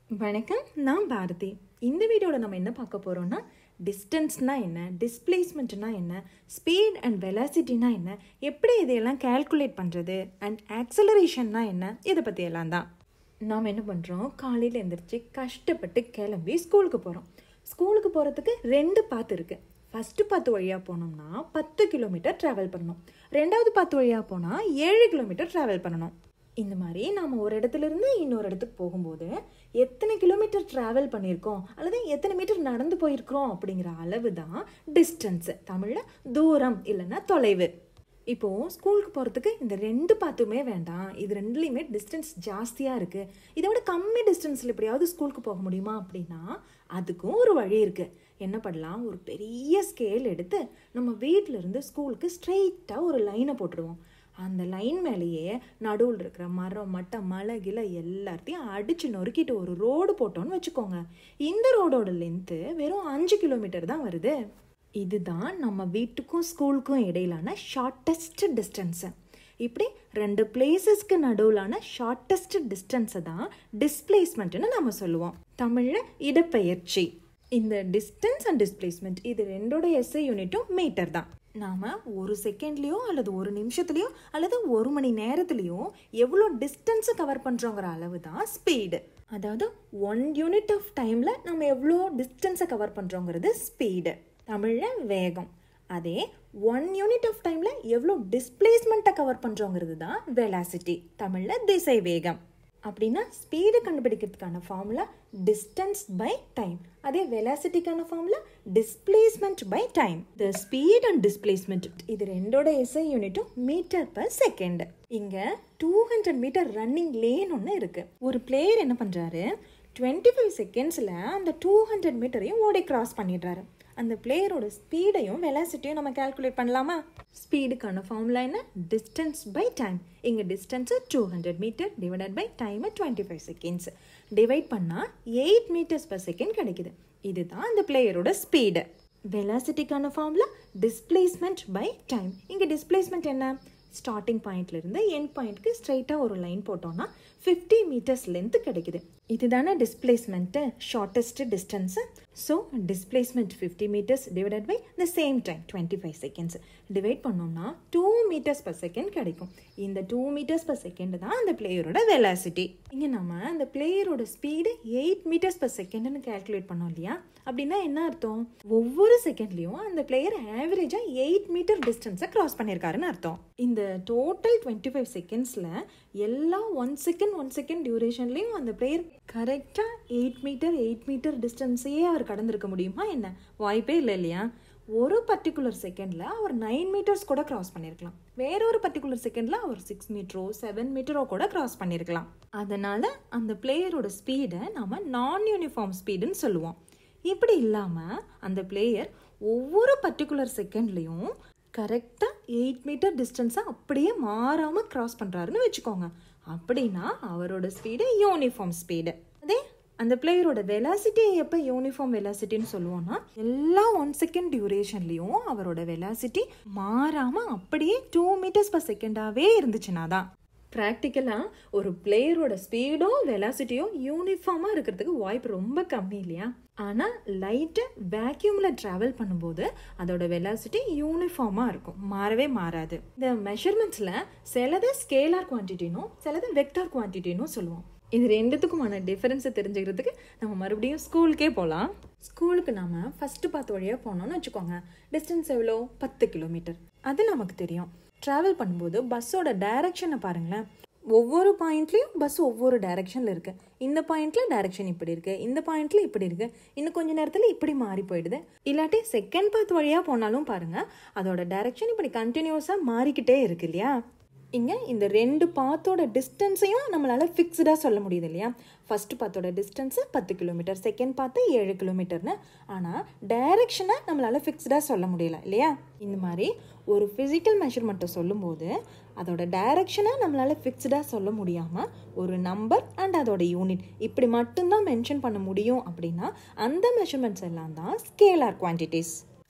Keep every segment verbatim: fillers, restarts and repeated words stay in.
வணக்கம், நான் பாரதி. இந்த வீடியோவில் நம்ம என்ன பார்க்க போகிறோம்னா, டிஸ்டன்ஸ்னா என்ன, டிஸ்பிளேஸ்மெண்ட்னா என்ன, ஸ்பீட் அண்ட் வெலாசிட்டினா என்ன, எப்படி இதையெல்லாம் கேல்குலேட் பண்ணுறது, அண்ட் ஆக்சலரேஷன்னா என்ன, இதை பற்றி எல்லாம் தான். நாம் என்ன பண்ணுறோம், காலையில் எழுந்திரிச்சு கஷ்டப்பட்டு கிளம்பி ஸ்கூலுக்கு போகிறோம். ஸ்கூலுக்கு போகிறதுக்கு ரெண்டு பாத்து இருக்குது. ஃபஸ்ட்டு பாத்து வழியாக போனோம்னா பத்து கிலோமீட்டர் ட்ராவல் பண்ணணும். ரெண்டாவது பாத்து வழியாக போனால் ஏழு கிலோமீட்டர் ட்ராவல் பண்ணணும். இந்த மாதிரி நாம் ஒரு இடத்துலேருந்து இன்னொரு இடத்துக்கு போகும்போது எத்தனை கிலோமீட்டர் ட்ராவல் பண்ணியிருக்கோம் அல்லது எத்தனை மீட்டர் நடந்து போயிருக்கிறோம் அப்படிங்கிற அளவு தான் டிஸ்டன்ஸு, தமிழில் தூரம் இல்லைன்னா தொலைவு. இப்போது ஸ்கூலுக்கு போகிறதுக்கு இந்த ரெண்டு பாத்துமே வேண்டாம், இது ரெண்டுலேயுமே டிஸ்டன்ஸ் ஜாஸ்தியாக இருக்குது, இதை விட கம்மி டிஸ்டன்ஸில் எப்படியாவது ஸ்கூலுக்கு போக முடியுமா அப்படின்னா அதுக்கும் ஒரு வழி இருக்குது. என்ன பண்ணலாம், ஒரு பெரிய ஸ்கேல் எடுத்து நம்ம வீட்டிலேருந்து ஸ்கூலுக்கு ஸ்ட்ரெயிட்டாக ஒரு லைனை போட்டுருவோம். அந்த லைன் மேலேயே நடுவில் இருக்கிற மரம் மட்டை மலை கிளை எல்லாத்தையும் அடித்து நொறுக்கிட்டு ஒரு ரோடு போட்டோன்னு வச்சுக்கோங்க. இந்த ரோடோட லென்த்து வெறும் அஞ்சு கிலோமீட்டர் தான் வருது. இதுதான் நம்ம வீட்டுக்கும் ஸ்கூலுக்கும் இடையிலான ஷார்ட்டஸ்ட் டிஸ்டன்ஸு. இப்படி ரெண்டு பிளேசஸ்க்கு நடுவிலான ஷார்ட்டஸ்ட் டிஸ்டன்ஸை தான் டிஸ்பிளேஸ்மெண்ட்னு நம்ம சொல்லுவோம், தமிழில் இடப்பெயர்ச்சி. இந்த டிஸ்டன்ஸ் அண்ட் டிஸ்பிளேஸ்மெண்ட் இது ரெண்டோட எஸ்ஐ யூனிட்டும் மீட்டர் தான். நாம் ஒரு செகண்ட்லேயோ அல்லது ஒரு நிமிஷத்துலேயோ அல்லது ஒரு மணி நேரத்துலேயோ எவ்வளோ டிஸ்டன்ஸை கவர் பண்ணுறோங்கிற அளவு தான் ஸ்பீடு. அதாவது ஒன் யூனிட் ஆஃப் டைமில் நம்ம எவ்வளோ டிஸ்டன்ஸை கவர் பண்ணுறோங்கிறது ஸ்பீடு, தமிழில் வேகம். அதே ஒன் யூனிட் ஆஃப் டைமில் எவ்வளோ டிஸ்பிளேஸ்மெண்ட்டை கவர் பண்ணுறோங்கிறது தான் வெலாசிட்டி, தமிழில் திசை வேகம். அப்படின்னா ஸ்பீடு கண்டுபிடிக்கிறதுக்கான ஃபார்முலா டிஸ்டன்ஸ் பை டைம், அதே வெலாசிட்டிக்கான formula displacement by time. The speed and displacement இது ரெண்டோட எஸ்ஐ யூனிட்டும் மீட்டர் பர் செகண்ட். இங்கே two hundred metre running lane ஒன்று இருக்குது. ஒரு பிளேயர் என்ன பண்ணுறாரு, டுவெண்ட்டி ஃபைவ் செகண்ட்ஸில் அந்த டூ ஹண்ட்ரட் மீட்டரையும் ஓடி கிராஸ் பண்ணிடுறாரு. அந்த பிளேயரோட ஸ்பீடையும் வெலாசிட்டியும் நம்ம கால்குலேட் பண்ணலாமா? ஸ்பீடுக்கான ஃபார்முலா என்ன, டிஸ்டன்ஸ் பை டைம். இங்கே distance two hundred metre divided by time twenty five seconds. Divide பண்ணால் எயிட் மீட்டர்ஸ் பர் செகண்ட் கிடைக்குது. இதுதான் அந்த பிளேயரோட ஸ்பீடு. வெலாசிட்டிக்கான ஃபார்முலா டிஸ்பிளேஸ்மெண்ட் பை டைம். இங்கே டிஸ்பிளேஸ்மெண்ட் என்ன, ஸ்டார்டிங் பாயிண்ட்லேருந்து எண்ட் பாயிண்ட்க்கு ஸ்ட்ரைட்டாக ஒரு லைன் போட்டோம்னா ஃபிஃப்டி மீட்டர்ஸ் லென்த்து கிடைக்குது. இதுதானே displacement, shortest distance. So displacement fifty metres divided by the same time twenty five seconds divide பண்ணோம்னா டூ மீட்டர்ஸ் பர் செகண்ட் கிடைக்கும். இந்த டூ மீட்டர்ஸ் பர் செகண்ட் தான் அந்த பிளேயரோட வெலாசிட்டி. இங்கே நம்ம அந்த பிளேயரோட ஸ்பீடு எயிட் மீட்டர்ஸ் பர் செகண்ட்னு கேல்குலேட் பண்ணோம் இல்லையா? அப்படின்னா என்ன அர்த்தம், ஒவ்வொரு செகண்ட்லேயும் அந்த பிளேயர் ஆவரேஜாக எயிட் மீட்டர் டிஸ்டன்ஸை கிராஸ் பண்ணியிருக்காருன்னு அர்த்தம். இந்த டோட்டல் டுவெண்ட்டி ஃபைவ் செகண்ட்ஸில் எல்லா ஒன் செகண்ட் ஒன் செகண்ட் டியூரேஷன்லேயும் அந்த பிளேயர் கரெக்டாக எயிட் மீட்டர் எயிட் மீட்டர் டிஸ்டன்ஸையே அவர் கடந்திருக்க முடியுமா என்ன? வாய்ப்பே இல்லை இல்லையா? ஒரு பர்டிகுலர் செகண்டில் அவர் நைன் மீட்டர்ஸ் கூட கிராஸ் பண்ணியிருக்கலாம், வேற ஒரு பர்டிகுலர் செகண்டில் அவர் சிக்ஸ் மீட்டரோ செவன் மீட்டரோ கூட கிராஸ் பண்ணியிருக்கலாம். அதனால் அந்த பிளேயரோட ஸ்பீடை நம்ம நான் யூனிஃபார்ம் ஸ்பீடுன்னு சொல்லுவோம். இப்படி இல்லாமல் அந்த பிளேயர் ஒவ்வொரு பர்டிகுலர் செகண்ட்லேயும் கரெக்டாக எயிட் மீட்டர் டிஸ்டன்ஸை அப்படியே மாறாமல் கிராஸ் பண்ணுறாருன்னு வச்சுக்கோங்க. அப்படின்னா அவரோட ஸ்பீடு யூனிஃபார்ம் ஸ்பீடு. அதே அந்த பிளேயரோட வெலாசிட்டியை எப்போ யூனிஃபார்ம் வெலாசிட்டின்னு சொல்லுவோம்னா, எல்லா ஒன் செகண்ட் டியூரேஷன்லேயும் அவரோட வெலாசிட்டி மாறாமல் அப்படியே டூ மீட்டர்ஸ் பர் செகண்டாகவே இருந்துச்சுன்னா தான். ப்ராக்டிக்கலாக ஒரு பிளேயரோட ஸ்பீடோ வெலாசிட்டியோ யூனிஃபார்மாக இருக்கிறதுக்கு வாய்ப்பு ரொம்ப கம்மி இல்லையா? ஆனால் லைட்டை வேக்யூமில் ட்ராவல் பண்ணும்போது அதோட வெலாசிட்டி யூனிஃபார்மாக இருக்கும், மாறவே மாறாது. இந்த மெஷர்மெண்ட்ஸில் சிலது ஸ்கேலார் குவான்டிட்டினும் சிலது வெக்டார் குவான்டிட்டினும் சொல்லுவோம். இது ரெண்டுத்துக்குமான டிஃபரன்ஸை தெரிஞ்சுக்கிறதுக்கு நம்ம மறுபடியும் ஸ்கூலுக்கே போகலாம். ஸ்கூலுக்கு நாம் ஃபஸ்ட்டு பாத்து வழியாக போனோம்னு வச்சுக்கோங்க. டிஸ்டன்ஸ் எவ்வளோ, பத்து கிலோமீட்டர். அது நமக்கு தெரியும். ட்ராவல் பண்ணும்போது பஸ்ஸோட டைரக்ஷனை பாருங்களேன். ஒவ்வொரு பாயிண்ட்லேயும் பஸ் ஒவ்வொரு டைரக்ஷனில் இருக்குது. இந்த பாயிண்டில் டைரக்ஷன் இப்படி இருக்குது, இந்த பாயிண்டில் இப்படி இருக்குது, இன்னும் கொஞ்சம் நேரத்தில் இப்படி மாறி போயிடுது. இல்லாட்டி செகண்ட் பாத் வழியாக போனாலும் பாருங்கள், அதோட டைரக்ஷன் இப்படி கண்டினியூஸாக மாறிக்கிட்டே இருக்கு இல்லையா? இங்கே இந்த ரெண்டு பாத்தோட டிஸ்டன்ஸையும் நம்மளால் ஃபிக்ஸ்டாக சொல்ல முடியுது இல்லையா? ஃபஸ்ட்டு பாத்தோட டிஸ்டன்ஸு பத்து கிலோமீட்டர், செகண்ட் பார்த்து ஏழு கிலோமீட்டர்னு. ஆனால் டைரக்ஷனை நம்மளால் ஃபிக்ஸ்டாக சொல்ல முடியல இல்லையா? இந்த மாதிரி ஒரு ஃபிசிக்கல் மெஷர்மெண்ட்டை சொல்லும்போது அதோட டைரக்ஷனை நம்மளால் ஃபிக்ஸ்டாக சொல்ல முடியாமல் ஒரு நம்பர் அண்ட் அதோட யூனிட் இப்படி மட்டும்தான் மென்ஷன் பண்ண முடியும். அப்படின்னா அந்த மெஷர்மெண்ட்ஸ் எல்லாம் தான் ஸ்கேலார் குவான்டிட்டிஸ்.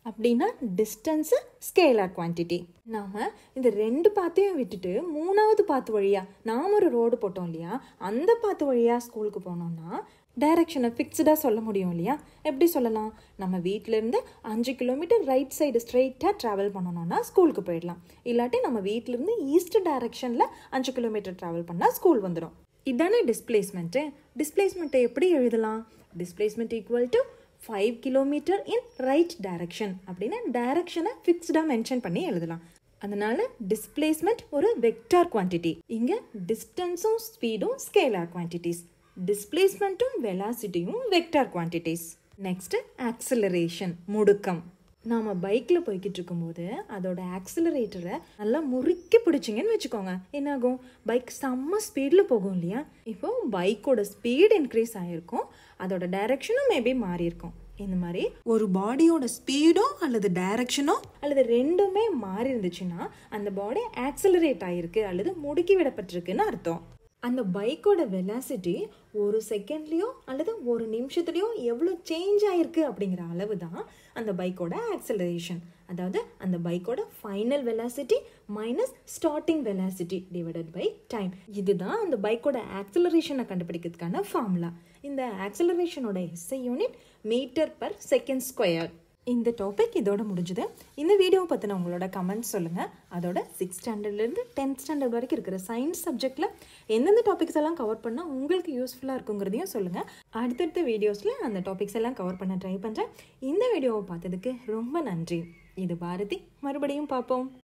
அப்படின்னா டிஸ்டன்ஸு ஸ்கேலார் குவான்டிட்டி. நாம் இந்த ரெண்டு பாத்தையும் விட்டுட்டு மூணாவது பாத்து வழியாக நாம் ஒரு ரோடு போட்டோம் இல்லையா, அந்த பாத்து வழியாக ஸ்கூலுக்கு போனோம்னா டைரக்ஷனை ஃபிக்ஸ்டாக சொல்ல முடியும் இல்லையா. எப்படி சொல்லலாம்? நம்ம வீட்டிலேருந்து அஞ்சு கிலோமீட்டர் ரைட் சைடு ஸ்ட்ரெயிட்டாக ட்ராவல் பண்ணணும்னா ஸ்கூலுக்கு போயிடலாம். இல்லாட்டி நம்ம வீட்டிலேருந்து ஈஸ்ட் டைரக்ஷனில் அஞ்சு கிலோமீட்டர் ட்ராவல் பண்ணால் ஸ்கூல் வந்துடும். இதானே டிஸ்பிளேஸ்மெண்ட்டு. டிஸ்பிளேஸ்மெண்ட்டை எப்படி எழுதலாம்? Displacement equal to five kilometre in right direction அப்படின்னு டைரக்ஷனை ஃபிக்ஸ்டாக மென்ஷன் பண்ணி எழுதலாம். அதனால டிஸ்பிளேஸ்மெண்ட் ஒரு வெக்டார் குவான்டிட்டி. இங்கே டிஸ்டன்ஸும் ஸ்பீடும் ஸ்கேலார் குவான்டிட்டிஸ், டிஸ்பிளேஸ்மெண்ட்டும் வெலாசிட்டியும் வெக்டார் குவான்டிட்டிஸ். நெக்ஸ்ட் ஆக்சிலரேஷன், முடுக்கம். நாம் பைக்கில் போய்கிட்டு இருக்கும்போது அதோட ஆக்சிலரேட்டரை நல்லா முறுக்கி பிடிச்சிங்கன்னு வச்சுக்கோங்க, என்னாகும்? பைக் செம்ம ஸ்பீடில் போகும் இல்லையா. இப்போ பைக்கோட ஸ்பீட் இன்க்ரீஸ் ஆகிருக்கும், அதோட டைரக்ஷனும் மேபி மாறி இருக்கும். இந்த மாதிரி ஒரு பாடியோட ஸ்பீடோ அல்லது டைரக்ஷனோ அல்லது ரெண்டுமே மாறி இருந்துச்சுன்னா அந்த பாடி ஆக்சிலரேட் ஆகிருக்கு அல்லது முடுக்கி விடப்பட்டிருக்குன்னு அர்த்தம். அந்த பைக்கோட வெலாசிட்டி ஒரு செகண்ட்லேயோ அல்லது ஒரு நிமிஷத்துலேயோ எவ்வளோ சேஞ்ச் ஆகிருக்கு அப்படிங்கிற அளவு தான் அந்த பைக்கோட ஆக்சலரேஷன். அதாவது அந்த பைக்கோட final velocity minus starting velocity divided by time. இதுதான் அந்த பைக்கோட ஆக்சலரேஷனை கண்டுபிடிக்கிறதுக்கான ஃபார்முலா. இந்த ஆக்சலரேஷனோட SI unit metre per second square. இந்த டாபிக் இதோட முடிஞ்சுது. இந்த வீடியோவை பற்றின உங்களோட கமெண்ட்ஸ் சொல்லுங்கள். அதோட சிக்ஸ்த் ஸ்டாண்டர்ட்லேருந்து டென்த் ஸ்டாண்டர்ட் வரைக்கும் இருக்கிற சயின்ஸ் சப்ஜெக்டில் எந்தெந்த டாபிக்ஸ் எல்லாம் கவர் பண்ணால் உங்களுக்கு யூஸ்ஃபுல்லாக இருக்குங்கிறதையும் சொல்லுங்கள். அடுத்தடுத்த வீடியோஸில் அந்த டாபிக்ஸ் எல்லாம் கவர் பண்ண ட்ரை பண்ணுறேன். இந்த வீடியோவை பார்த்ததுக்கு ரொம்ப நன்றி. இது பாரதி. மறுபடியும் பார்ப்போம்.